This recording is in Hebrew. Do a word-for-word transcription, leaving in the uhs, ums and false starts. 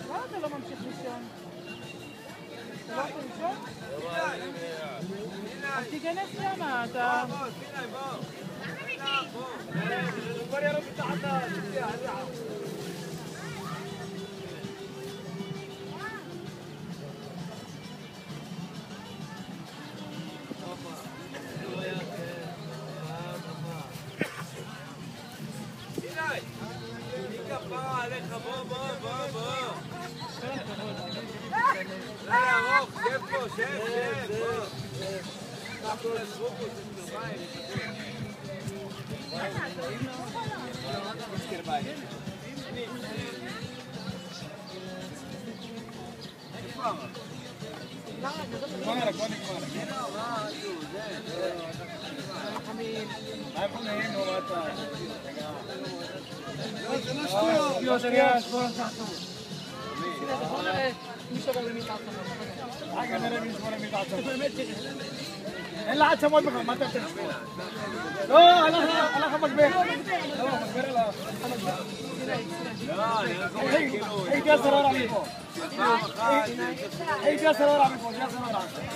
למה אתה לא ממשיך לישון? אתה לא רוצה לישון? אז תיכנס למה, אתה... בוא, בוא, בוא. בוא ירוק מתחת, שתהיה, עזעה. עליך, בוא, בוא, בוא, בוא. זה ארוך, שב פה, שב, שב, בוא. אנחנו נשבו פה, זה קרביים. איפה אמר? נגמר, בוא נגמר. איפה נהיים לו אתה? זה לא שטויות. יו, זה נראה שבוא נתעצור. בוא נראה מי שבר למי תעצור. רגע, נראה מי שבר למי תעצור. אין לה עצמות בכלל, מה אתה רוצה? לא, הלך המגבר. לא, המגבר אליו. לא, הייתי הסרור עמי פה. הייתי הסרור עמי פה, זה הסרור עמי.